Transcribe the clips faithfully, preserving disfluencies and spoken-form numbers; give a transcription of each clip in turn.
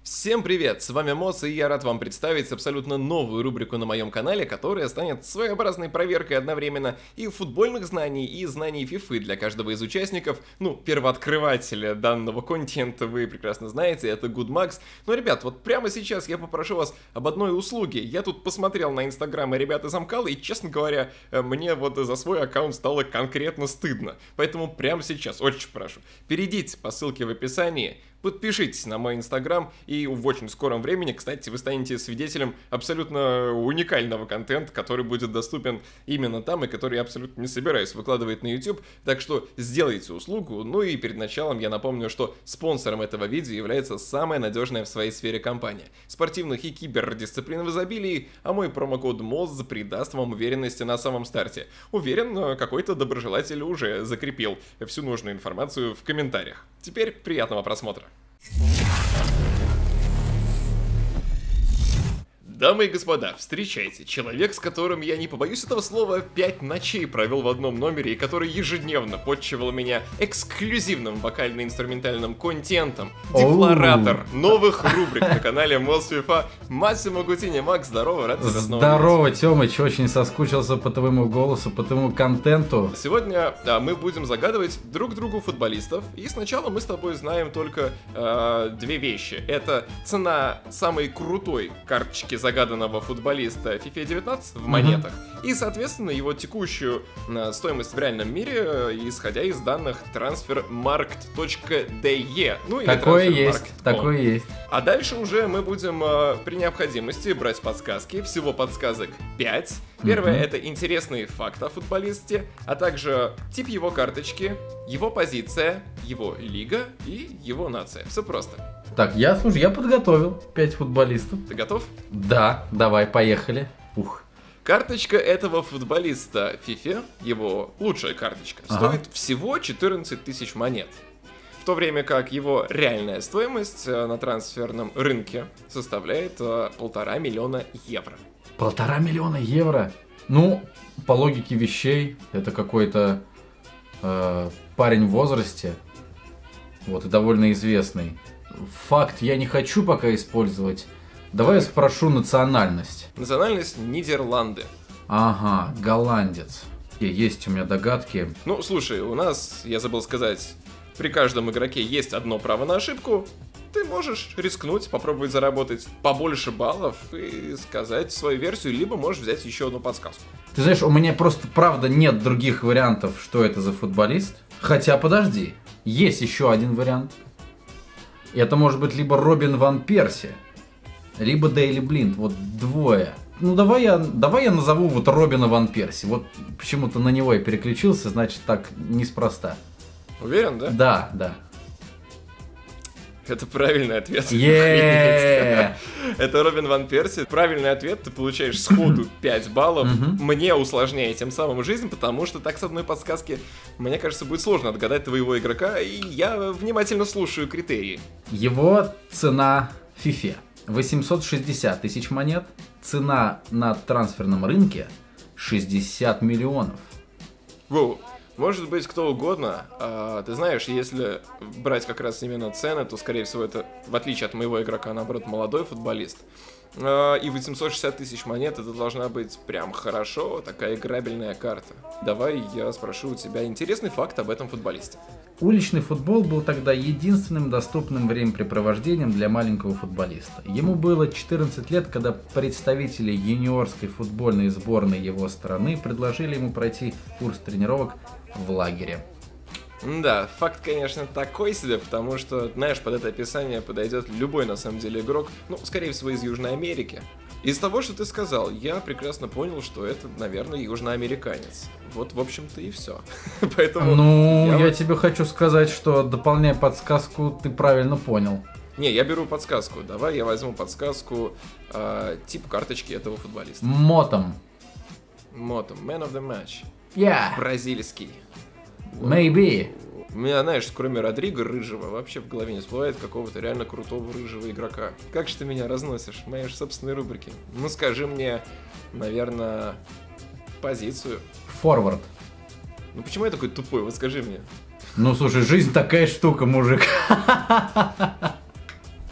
Всем привет, с вами Мосс, и я рад вам представить абсолютно новую рубрику на моем канале, которая станет своеобразной проверкой одновременно и футбольных знаний, и знаний фифы для каждого из участников. Ну, первооткрывателя данного контента вы прекрасно знаете, это GoodMax. Но, ребят, вот прямо сейчас я попрошу вас об одной услуге. Я тут посмотрел на инстаграмы ребят из Амкала, и, честно говоря, мне вот за свой аккаунт стало конкретно стыдно. Поэтому прямо сейчас, очень прошу, перейдите по ссылке в описании, подпишитесь на мой инстаграм, и в очень скором времени, кстати, вы станете свидетелем абсолютно уникального контента, который будет доступен именно там, и который я абсолютно не собираюсь выкладывать на YouTube. Так что сделайте услугу. Ну и перед началом я напомню, что спонсором этого видео является самая надежная в своей сфере компания спортивных и кибердисциплин в изобилии, а мой промокод МОСС придаст вам уверенности на самом старте. Уверен, какой-то доброжелатель уже закрепил всю нужную информацию в комментариях. Теперь приятного просмотра. Дамы и господа, встречайте, человек, с которым я, не побоюсь этого слова, пять ночей провел в одном номере и который ежедневно подчивал меня эксклюзивным вокально-инструментальным контентом. Декларатор новых рубрик на канале Мосс FIFA Массимо Гутини. Макс, здорово, рад тебя снова видеть. Здорово, Тёмыч, очень соскучился по твоему голосу, по твоему контенту. Сегодня да, мы будем загадывать друг другу футболистов, и сначала мы с тобой знаем только э, две вещи. Это цена самой крутой карточки загадывания загаданного футболиста FIFA девятнадцать в монетах, mm-hmm. и, соответственно, его текущую э, стоимость в реальном мире, э, исходя из данных трансфермаркт точка де. Ну, или такое есть, такое есть. А дальше уже мы будем э, при необходимости брать подсказки, всего подсказок пять. Первое mm-hmm. это интересный факт о футболисте, а также тип его карточки, его позиция, его лига и его нация. Все просто. Так, я, слушай, я подготовил пять футболистов. Ты готов? Да, давай, поехали. Ух. Карточка этого футболиста в FIFA, его лучшая карточка, ага. стоит всего четырнадцать тысяч монет. В то время как его реальная стоимость на трансферном рынке составляет полтора миллиона евро. Полтора миллиона евро? Ну, по логике вещей, это какой-то э, парень в возрасте, вот, и довольно известный. Факт я не хочу пока использовать. Давай я спрошу национальность. Национальность Нидерланды. Ага, голландец. Есть у меня догадки. Ну, слушай, у нас, я забыл сказать, при каждом игроке есть одно право на ошибку. Ты можешь рискнуть, попробовать заработать побольше баллов и сказать свою версию, либо можешь взять еще одну подсказку. Ты знаешь, у меня просто правда нет других вариантов, что это за футболист. Хотя, подожди, есть еще один вариант. Это может быть либо Робин ван Перси, либо Дейли Блинд. Вот двое. Ну давай я, давай я назову вот Робина ван Перси. Вот почему-то на него я переключился, значит так неспроста. Уверен, да? Да, да. Это правильный ответ. Yeah. Это Робин ван Перси. Правильный ответ, ты получаешь сходу пять баллов. Мне усложняет тем самым жизнь, потому что так с одной подсказки, мне кажется, будет сложно отгадать твоего игрока, и я внимательно слушаю критерии. Его цена в FIFA восемьсот шестьдесят тысяч монет, цена на трансферном рынке шестьдесят миллионов. Воу. Может быть кто угодно, а, ты знаешь, если брать как раз именно цены, то скорее всего это, в отличие от моего игрока, наоборот, молодой футболист. А, и восемьсот шестьдесят тысяч монет это должна быть прям хорошо, такая играбельная карта. Давай я спрошу у тебя интересный факт об этом футболисте. Уличный футбол был тогда единственным доступным времяпрепровождением для маленького футболиста. Ему было четырнадцать лет, когда представители юниорской футбольной сборной его страны предложили ему пройти курс тренировок в лагере. Да, факт, конечно, такой себе, потому что, знаешь, под это описание подойдет любой, на самом деле, игрок, ну, скорее всего, из Южной Америки. Из того, что ты сказал, я прекрасно понял, что это, наверное, южноамериканец. Вот, в общем-то, и все. Поэтому... Ну, я, я вот... тебе хочу сказать, что, дополняя подсказку, ты правильно понял. Не, я беру подсказку. Давай я возьму подсказку, э, тип карточки этого футболиста. Мотом. Мотом. Man of the match. Yeah. Бразильский. Maybe. У меня, знаешь, кроме Родриго Рыжего, вообще в голове не всплывает какого-то реально крутого рыжего игрока. Как же ты меня разносишь в моей же собственной рубрике? Ну, скажи мне, наверное, позицию. Форвард. Ну, почему я такой тупой? Вот скажи мне. Ну, слушай, жизнь такая штука, мужик.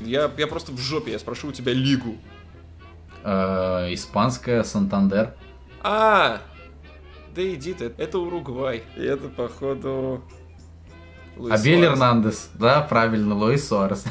Я, я просто в жопе, я спрошу у тебя лигу. Э, Испанская, Сантандер. А, да иди ты, это Уругвай. И это, походу... Луис Абель Суарес. Эрнандес. Да, правильно, Луис Суарес.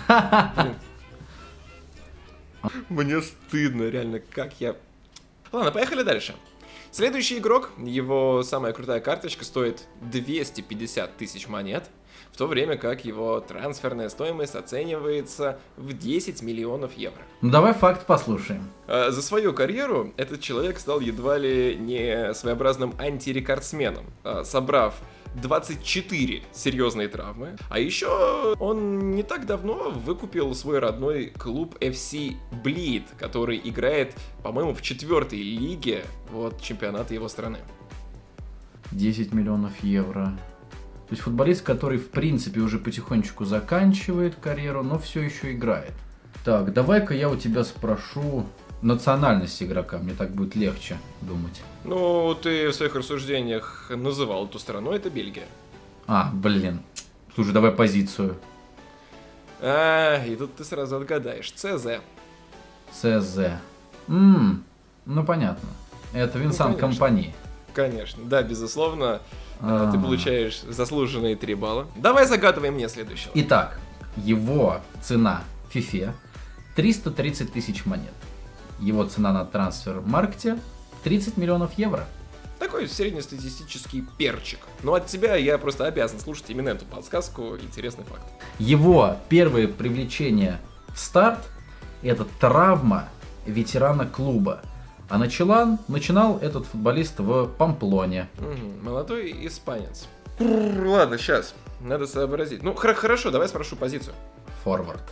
Мне стыдно, реально, как я... Ладно, поехали дальше. Следующий игрок, его самая крутая карточка стоит двести пятьдесят тысяч монет, в то время как его трансферная стоимость оценивается в десять миллионов евро. Ну давай факт послушаем. А, За свою карьеру этот человек стал едва ли не своеобразным антирекордсменом, а, собрав двадцать четыре серьезные травмы. А еще он не так давно выкупил свой родной клуб эф си Bleed, который играет, по-моему, в четвертой лиге вот, чемпионата его страны. десять миллионов евро. То есть футболист, который в принципе уже потихонечку заканчивает карьеру, но все еще играет. Так, давай-ка я у тебя спрошу национальность игрока, мне так будет легче думать. Ну, ты в своих рассуждениях называл эту страну, это Бельгия. А, блин. Слушай, давай позицию. А, и тут ты сразу отгадаешь. ЦЗ. ЦЗ. Ммм, ну понятно. Это Винсан Ну, конечно. Компани. Конечно, да, безусловно. А. Ты получаешь заслуженные три балла. Давай загадывай мне следующего. Итак, его цена в FIFA триста тридцать тысяч монет. Его цена на трансфер-маркте тридцать миллионов евро. Такой среднестатистический перчик. Но от тебя я просто обязан слушать именно эту подсказку. Интересный факт. Его первое привлечение в старт — это травма ветерана клуба. А начала, начинал этот футболист в Памплоне. Мгм, молодой испанец. Прррр, ладно, сейчас. Надо сообразить. Ну, хор- хорошо, давай спрошу позицию. Форвард.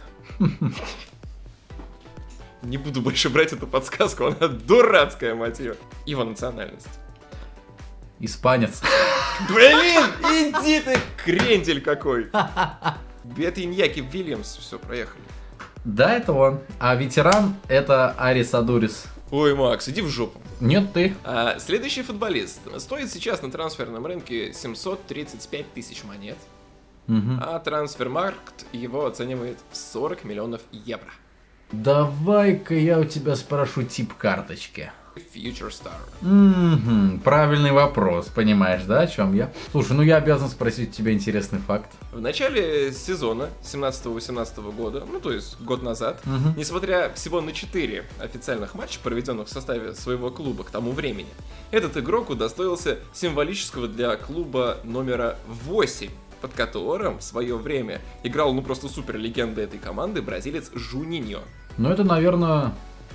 Не буду больше брать эту подсказку, она дурацкая, мать ее. Его национальность. Испанец. Блин, иди ты, крендель какой. Это Иньяки Вильямс, все, проехали. Да, это он. А ветеран — это Арис Адурис. Ой, Макс, иди в жопу. Нет, ты. А, следующий футболист стоит сейчас на трансферном рынке семьсот тридцать пять тысяч монет, Мгм. а трансфермаркт его оценивает в сорок миллионов евро. Давай-ка я у тебя спрошу тип карточки. Future Star. Мгм, правильный вопрос, понимаешь, да, о чем я? Слушай, ну я обязан спросить у тебя интересный факт. В начале сезона семнадцатого-восемнадцатого года, ну то есть год назад, Мгм. несмотря всего на четыре официальных матча, проведенных в составе своего клуба к тому времени, этот игрок удостоился символического для клуба номера восемь, под которым в свое время играл ну просто супер легенда этой команды бразилец Жуниньо. Ну это, наверное,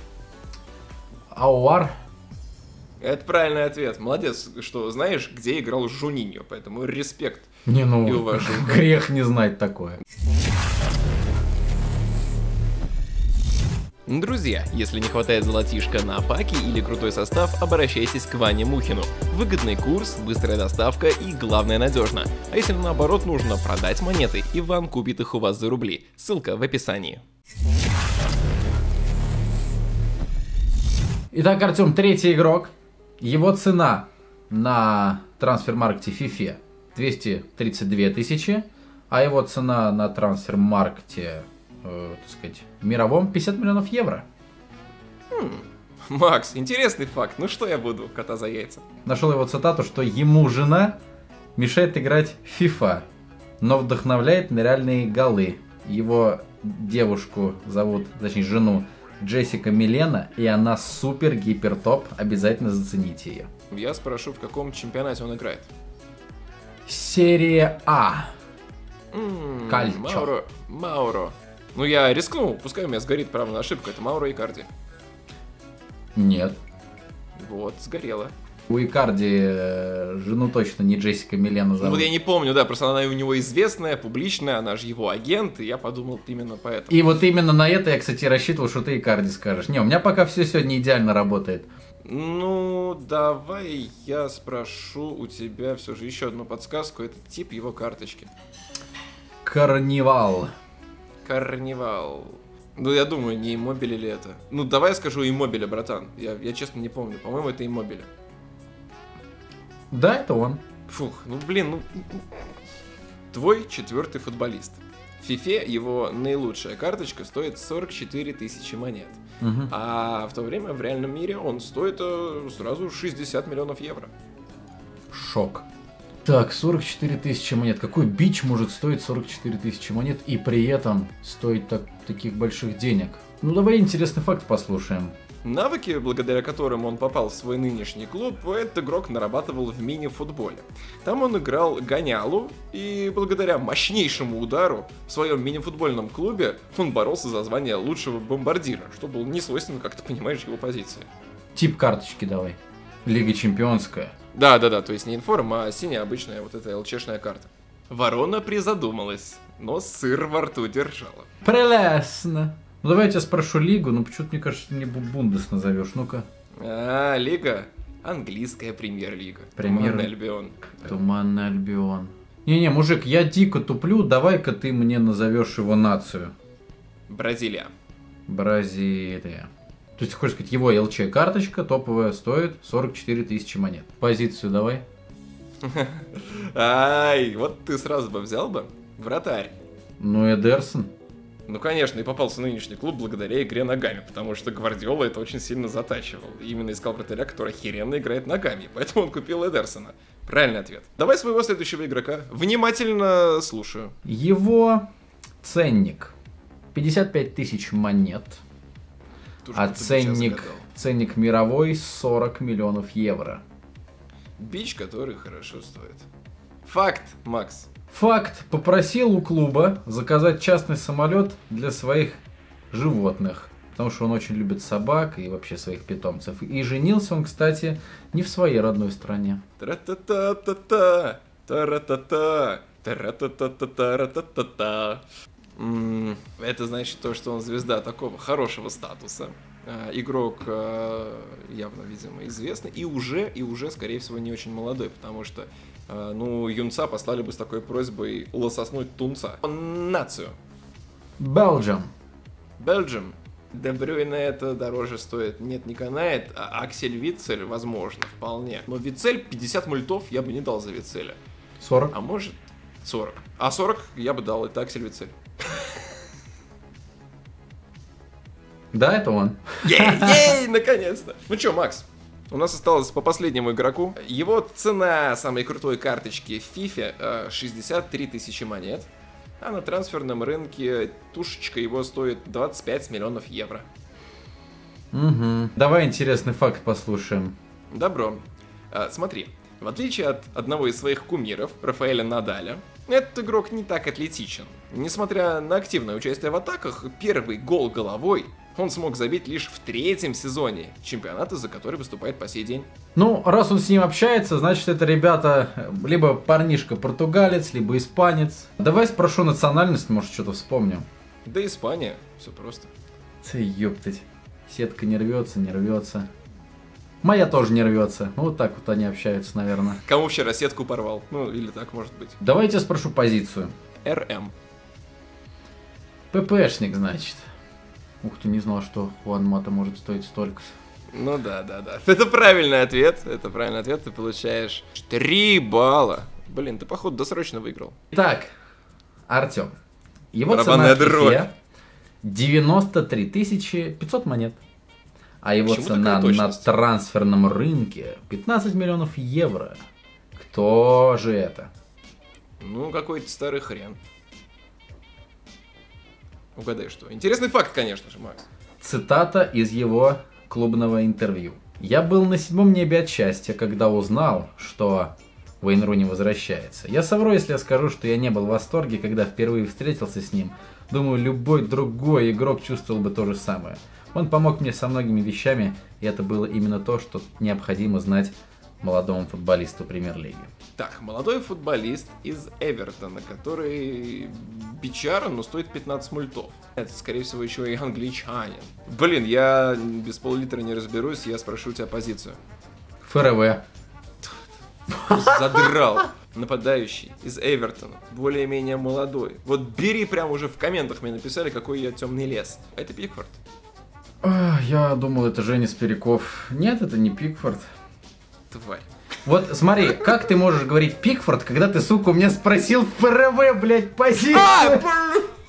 Ауар. Это правильный ответ. Молодец, что знаешь, где играл Жуниньо, поэтому респект. Не, И ну, уважуха. грех не знать такое. Друзья, если не хватает золотишка на паки или крутой состав, обращайтесь к Ване Мухину. Выгодный курс, быстрая доставка и, главное, надежно. А если наоборот нужно продать монеты, Иван купит их у вас за рубли. Ссылка в описании. Итак, Артем, третий игрок. Его цена на трансфер-маркете FIFA двести тридцать две тысячи, а его цена на трансфер-маркете, э, так сказать, мировом пятьдесят миллионов евро. Макс, интересный факт. Ну что я буду, кота за яйца? Нашел его цитату, что ему жена мешает играть в FIFA, но вдохновляет на реальные голы. Его девушку зовут, точнее жену, Джессика Милена, и она супер-гипер-топ, обязательно зацените ее. Я спрошу, в каком чемпионате он играет. Серия А. М, Кальчо. Мауро. Мауро. Ну я рискну, пускай у меня сгорит право на ошибку. Это Мауро Икарди. Нет. Вот, сгорело. У Икарди э, жену точно не Джессика Милена Ну зовут. вот я не помню, да, просто она у него известная, публичная, она же его агент, и я подумал именно поэтому. И вот именно на это я, кстати, рассчитывал, что ты Икарди скажешь. Не, у меня пока все сегодня идеально работает. Ну, давай я спрошу у тебя все же еще одну подсказку. Это тип его карточки. Карнивал. Карнивал. Ну, я думаю, не Иммобили ли это? Ну, давай я скажу Иммобили, братан. Я, я честно не помню. По-моему, это Иммобили. Да, это он. Фух, ну блин, ну... Твой четвертый футболист. В FIFA его наилучшая карточка стоит сорок четыре тысячи монет. Угу. А в то время в реальном мире он стоит э, сразу шестьдесят миллионов евро. Шок. Так, сорок четыре тысячи монет. Какой бич может стоить сорок четыре тысячи монет и при этом стоить так, таких больших денег? Ну давай интересный факт послушаем. Навыки, благодаря которым он попал в свой нынешний клуб, этот игрок нарабатывал в мини-футболе. Там он играл гонялу, и благодаря мощнейшему удару в своем мини-футбольном клубе он боролся за звание лучшего бомбардира, что было не свойственно, как ты понимаешь, его позиции. Тип карточки давай. Лига чемпионская. Да-да-да, то есть не информ, а синяя обычная вот эта ЛЧшная карта. Ворона призадумалась, но сыр во рту держала. Прелестно. Ну давай я тебя спрошу лигу, ну почему-то мне кажется, ты мне Бундес назовешь, ну-ка. А, лига? Английская премьер-лига. Премьер... Туманный Альбион. Туманный Альбион. Не-не, мужик, я дико туплю, давай-ка ты мне назовешь его нацию. Бразилия. Бразилия. То есть, хочешь сказать, его эл че карточка топовая стоит сорок четыре тысячи монет. Позицию давай. Ай, вот ты сразу бы взял бы. Вратарь. Ну, Эдерсон. Ну, конечно, и попался в нынешний клуб благодаря игре ногами, потому что Гвардиола это очень сильно затачивал. И именно искал вратаря, который охеренно играет ногами, поэтому он купил Эдерсона. Правильный ответ. Давай своего следующего игрока. Внимательно слушаю. Его ценник пятьдесят пять тысяч монет, Тоже а ценник, ценник мировой сорок миллионов евро. Бич, который хорошо стоит. Факт, Макс. Факт. Попросил у клуба заказать частный самолет для своих животных. Потому что он очень любит собак и вообще своих питомцев. И женился он, кстати, не в своей родной стране. Тра-та-та-та-та, тара-та-та, тара-та-та-та-та-та-та. Это значит то, что он звезда такого хорошего статуса. Игрок явно, видимо, известный. И уже, и уже, скорее всего, не очень молодой, потому что ну, юнца послали бы с такой просьбой лососнуть тунца. Нацию. Belgium. Belgium. Де Брюйне это дороже стоит. Нет, не канает. А Аксель Вицель, возможно, вполне. Но Вицель пятьдесят мультов я бы не дал за Вицеля. сорок. А может сорок. А сорок я бы дал, это Аксель Вицель. Да, это он. Ей-ей, наконец-то. Ну чё, Макс? У нас осталось по последнему игроку. Его цена самой крутой карточки в FIFA шестьдесят три тысячи монет. А на трансферном рынке тушечка его стоит двадцать пять миллионов евро. Угу. Давай интересный факт послушаем. Добро. А, смотри, в отличие от одного из своих кумиров, Рафаэля Надаля, этот игрок не так атлетичен. Несмотря на активное участие в атаках, первый гол головой он смог забить лишь в третьем сезоне чемпионата, за который выступает по сей день. Ну, раз он с ним общается, значит, это, ребята, либо парнишка-португалец, либо испанец. Давай спрошу национальность, может, что-то вспомним. Да Испания, все просто. Ты ёптать. Сетка не рвется, не рвется. Моя тоже не рвется. Ну, вот так вот они общаются, наверное. Кому вчера сетку порвал? Ну, или так, может быть. Давайте спрошу позицию. РМ. ППшник, значит. Ух ты, не знал, что Хуан Мата может стоить столько. Ну да, да, да. Это правильный ответ. Это правильный ответ. Ты получаешь три балла. Блин, ты, походу, досрочно выиграл. Итак, Артем. Его Барабанная цена в дробь. FIFA девяносто три тысячи пятьсот монет. А его Почему цена такая на точность? трансферном рынке пятнадцать миллионов евро. Кто же это? Ну, какой-то старый хрен. Угадай, что. Интересный факт, конечно же, Макс. Цитата из его клубного интервью. «Я был на седьмом небе от счастья, когда узнал, что Уэйн Руни возвращается. Я совру, если я скажу, что я не был в восторге, когда впервые встретился с ним. Думаю, любой другой игрок чувствовал бы то же самое. Он помог мне со многими вещами, и это было именно то, что необходимо знать молодому футболисту премьер-лиги». Так, молодой футболист из Эвертона, который бичара, но стоит пятнадцать мультов. Это, скорее всего, еще и англичанин. Блин, я без пол-литра не разберусь, я спрошу у тебя позицию. ФРВ. Задрал. Нападающий из Эвертона, более-менее молодой. Вот бери прямо уже в комментах мне написали, какой я темный лес. Это Пикфорд. Ах, я думал, это Женя Спиряков. Нет, это не Пикфорд. Тварь. Вот смотри, как ты можешь говорить Пикфорд, когда ты, сука, у меня спросил ФРВ, блядь, позицию?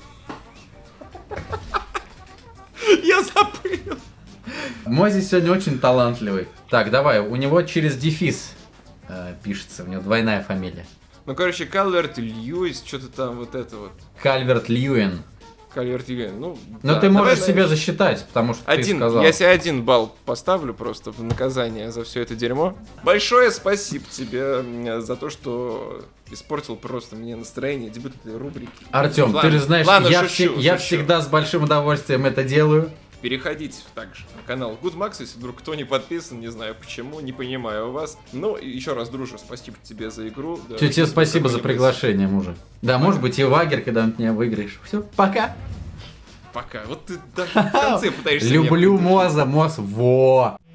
Я забыл. Мози сегодня очень талантливый. Так, давай, у него через дефис э, пишется, у него двойная фамилия. Ну, короче, Кальверт Льюис, что-то там вот это вот. Кальверт Льюин. Кальверт Льюин, ну... Но да. ты можешь Давай, себе знаешь, засчитать, потому что один, ты сказал. я себе один балл поставлю просто в наказание за все это дерьмо. Большое спасибо тебе за то, что испортил просто мне настроение дебют этой рубрики. Артем, Ладно, ты же знаешь, ладно, я, шучу, вс- я шучу. всегда с большим удовольствием это делаю. Переходите также на канал GoodMax, если вдруг кто не подписан, не знаю почему, не понимаю вас. Ну, и еще раз, дружу, спасибо тебе за игру. Да, Тебе тебе спасибо за какой-нибудь- приглашение, мужик. Да, может быть и Вагер, когда-нибудь меня выиграешь. Все, пока. Пока. Вот ты даже в конце пытаешься меня Люблю придушить. Моза, Моз, во.